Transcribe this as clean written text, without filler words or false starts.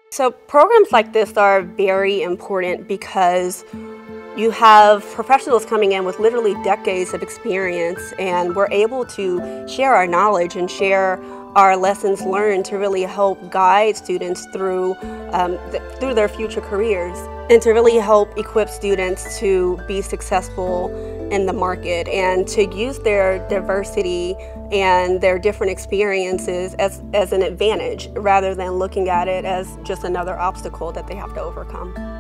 So programs like this are very important because you have professionals coming in with literally decades of experience, and we're able to share our knowledge and share our lessons learned to really help guide students through their future careers, and to really help equip students to be successful in the market and to use their diversity and their different experiences as an advantage rather than looking at it as just another obstacle that they have to overcome.